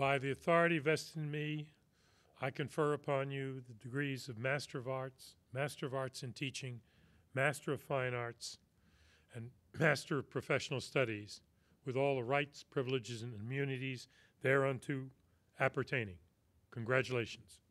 By the authority vested in me, I confer upon you the degrees of Master of Arts in Teaching, Master of Fine Arts, and Master of Professional Studies, with all the rights, privileges, and immunities thereunto appertaining. Congratulations.